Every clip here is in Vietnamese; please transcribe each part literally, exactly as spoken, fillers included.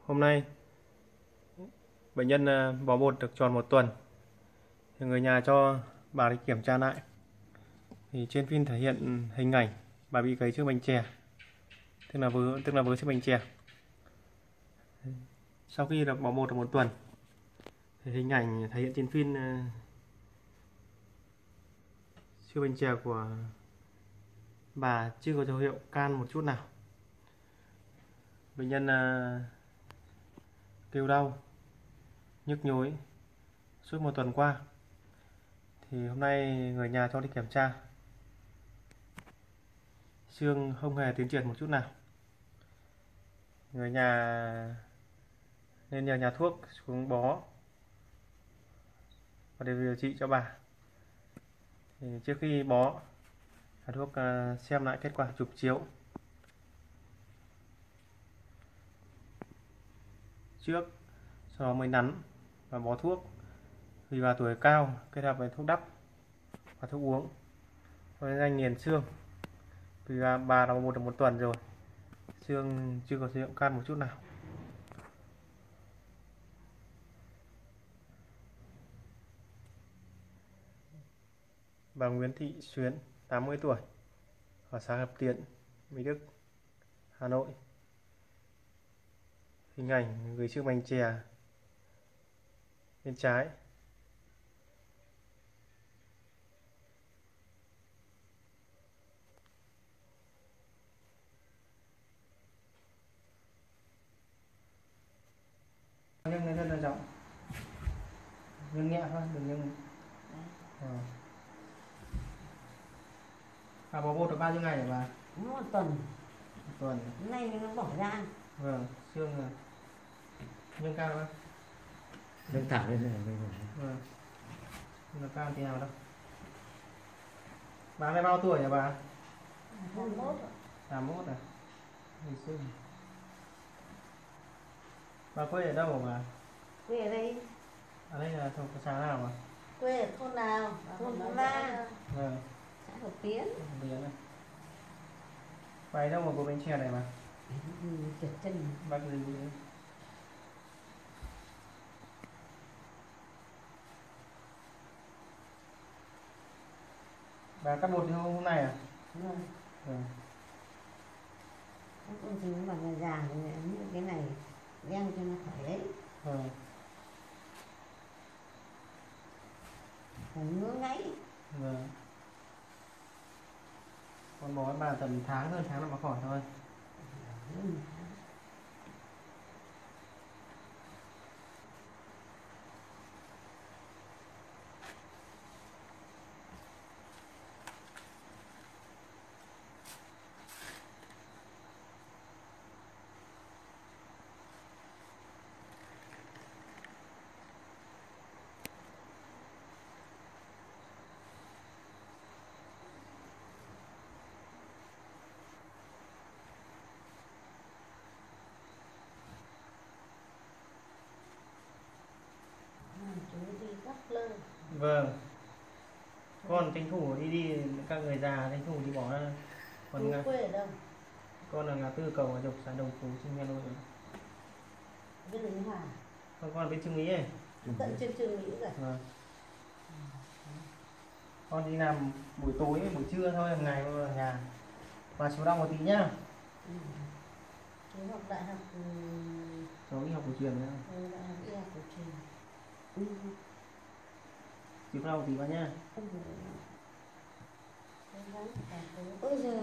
Hôm nay bệnh nhân à, bó bột được tròn một tuần thì người nhà cho bà đi kiểm tra lại. Thì trên phim thể hiện hình ảnh bà bị gãy xương bánh chè, tức là vớ tức là vớ xương bánh chè. Sau khi được bó bột được một tuần thì hình ảnh thể hiện trên phim à, xương bánh chè của bà chưa có dấu hiệu can một chút nào. Bệnh nhân à, kêu đau, nhức nhối suốt một tuần qua. Thì hôm nay người nhà cho đi kiểm tra, xương không hề tiến triển một chút nào. Người nhà nên nhờ nhà thuốc xuống bó và để điều trị cho bà. Thì trước khi bó, nhà thuốc xem lại kết quả chụp chiếu trước, sau đó mới nắn và bó thuốc. Vì bà tuổi cao kết hợp với thuốc đắp và thuốc uống với anh nghiền xương. Vì bà, bà đã một được một tuần rồi, xương chưa có dấu hiệu can một chút nào. Bà Nguyễn Thị Xuyến, tám mươi tuổi, ở xã Hợp Tiến, Mỹ Đức, Hà Nội. Hình ảnh gãy xương bánh chè bên trái. Nhưng nó rất là rộng, nhưng nhẹ thôi, đừng nhưng à. Bà bó bột được bao nhiêu ngày hả bà? Một tuần. Một tuần. Hôm nay nó bỏ ra. Vâng, xương rồi. Nâng cao không? Nâng thẳng lên này. Vâng. Nâng cao tí nào đâu. Bà này bao tuổi hả bà? tám mươi mốt. tám mươi mốt à? Ngày xương. Bà quê ở đâu hả bà? Quê ở đây. Ở đây là thuộc xã nào mà? Quê ở thôn nào? Thôn Phú La. Vâng. Xã Hợp Tiến. Hợp Tiến này. Bà ấy đâu mà có bánh chè này mà? Trượt chân. Bác gì vậy? Bà cắt bột hôm hôm nay à? Vâng. Vâng. Các con chúng mà già già thì ấn cái này đeo cho nó khỏi đấy. Vâng. Phải ngứa ngáy. Vâng. Con bó bà tầm tháng, hơn tháng là mà khỏi thôi. Ừ. Chú đi cắt lơ. Vâng. Con tranh thủ đi đi, các người già tranh thủ đi bỏ ra. Còn Chú quê ở đâu? con là ngã tư cầu ở Dục, xã Đồng Phú, Trưng Nha Nội. Bên Lý Hòa. Con con ở bên Trưng Mỹ ấy. Tận trên Trương Mỹ rồi. Vâng. Con đi làm buổi tối, buổi trưa thôi, hàng ngày ở nhà. Và chú đau một tí nhá. Ừ. Chú học đại học ừ. Cháu đi học cổ truyền nữa. Ừ, đại học y học cổ truyền. Ừ. Chú đau một tí vào nhá. Ôi giời.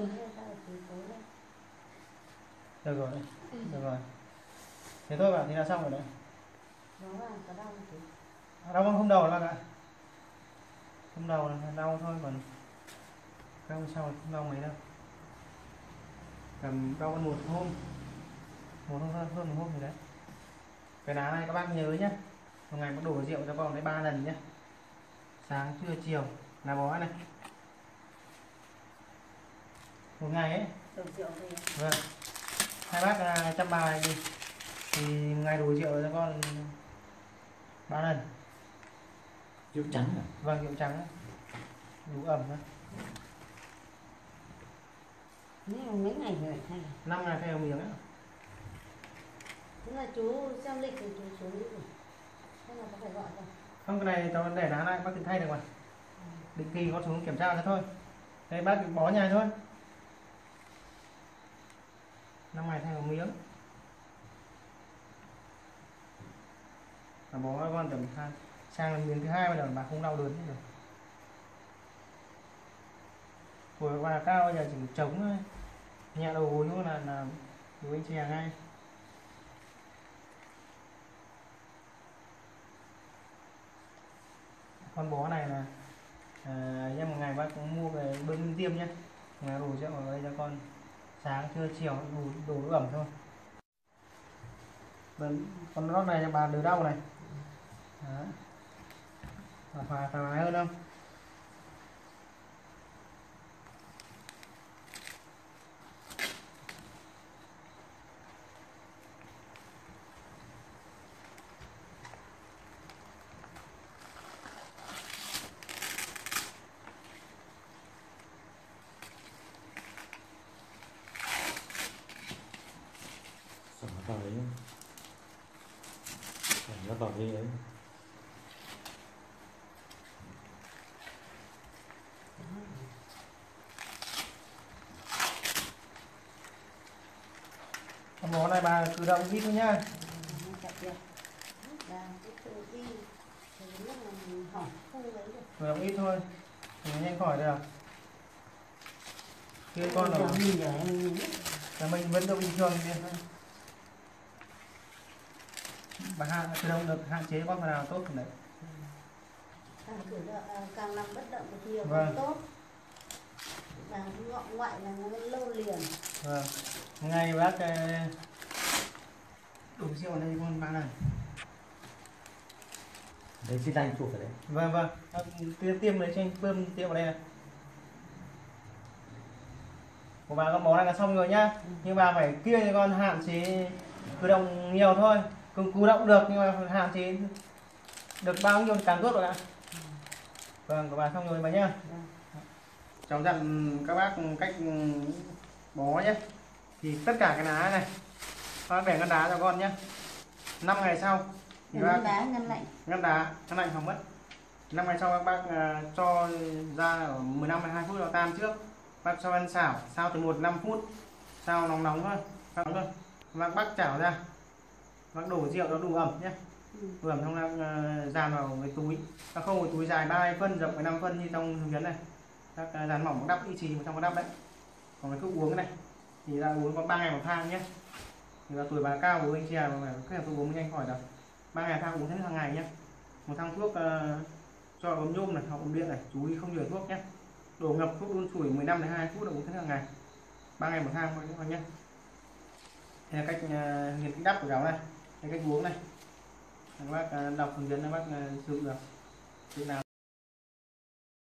Được rồi, được rồi. Thế thôi bạn, thì là xong rồi đấy. Nó là có đau không chú? À, đau không đầu là ạ. Không đầu là đau thôi, còn các hôm sau không đau mấy đâu. Cầm đau một hôm, một hôm hơn, hơn một hôm rồi đấy. Cái lá này các bác nhớ nhé, một ngày có đổ rượu cho con đấy ba lần nhé, sáng trưa chiều là bó này, một ngày ấy. Đổ rượu thì Vâng. Hai bác là chăm bà này đi thì ngày đổ rượu cho con ba lần. Rượu trắng à? Vâng, rượu trắng ấy. Đủ ẩm thôi. mấy ngày rồi thay? Năm ngày thay một miếng ấy. nhưng mà chú xem lịch thì chú chú đi rồi. Hay là có phải gọi không? Không, cái này tao để đá lại bác tự thay được mà. Định kỳ có xuống kiểm tra ra thôi. Đây bác bó nhài thôi. Năm ngày thay một miếng. Và bó con tầm hai sang miếng thứ hai bây giờ bà không đau đớn nữa rồi. Tuổi bà cao bây giờ chỉ chống thôi. Nhẹ đầu gối nữa là là đủ anh chè ngay. Con bó này là à, em một ngày bác cũng mua về bơm tiêm nhé, ngày đủ sẽ ở đây cho con sáng trưa chiều đủ đủ độ ẩm thôi. Bên con lót này cho bà đỡ đau này. Đó. Thoải thoải mái hơn không? Sỏ vào đấy, sỏ nó vào đây ấy. Con bó này bà cử động ít thôi nhá. Chặt được. Là cái từ đi thì lúc mà mình hỏi không lấy được. Cử động ít thôi thì nhanh khỏi được. Kia con là nhìn rồi em nhìn. là mình vẫn được bình thường kia thôi. Bà hạn cử động được hạn chế bác nào tốt rồi đấy. Càng cử động, càng nằm bất động thì nhiều Vâng. càng tốt. Và ngọ ngoại là nó lâu liền. Vâng. Ngày bác đủ rượu ở đây con bạn này. Đấy xin anh chụp ở đấy. Vâng vâng. Tiêm tiêm lấy cho anh bơm tiêm vào đây này. Của bà con bó này là xong rồi nhá. Ừ. Nhưng bà phải kia cho con hạn chế cử động nhiều thôi. Cứ cử động được nhưng mà hạn chế được bao nhiêu càng tốt rồi ạ. Ừ. Vâng, của bà xong rồi bà nhá. Vâng. Cháu dặn các bác cách bó nhé. Thì tất cả cái lá này bác để ngăn đá cho con nhé. năm ngày sau thì bác Ngăn đá ngăn lạnh. ngăn đá ngăn lạnh phòng mất. năm ngày sau các bác uh, cho ra ở mười lăm đến hai mươi phút nó tan trước. Bác cho ăn xảo sao từ một đến năm phút. Sao nóng nóng thôi, nóng thôi. Bác bác chảo ra. Bác đổ rượu nó đủ ẩm nhé. Ừ. Đủ ẩm xong là uh, dàn vào cái túi. Bác không có túi dài ba phân rộng mười lăm phân như trong hướng dẫn này. Bác uh, dàn mỏng đắp y trì trong cái đắp đấy. Còn cái thuốc uống cái này thì là uống có ba ngày một thang nhé. Thì là tuổi bà cao của anh chè mà các em uống nhanh khỏi được. ba ngày thang uống hết hàng ngày nhé. Một thang thuốc uh, cho ấm nhôm này hoặc ấm điện này, chú ý không nhồi thuốc nhé. Đổ ngập thuốc đun sủi mười lăm đến hai mươi phút là uống hết hàng ngày. ba ngày một thang thôi các bạn nhé. Đây là cách uh, nghiền cái đắp của cháu này, đây cách uống này. Các bác uh, đọc hướng dẫn các bác uh, sử dụng được. Tự nào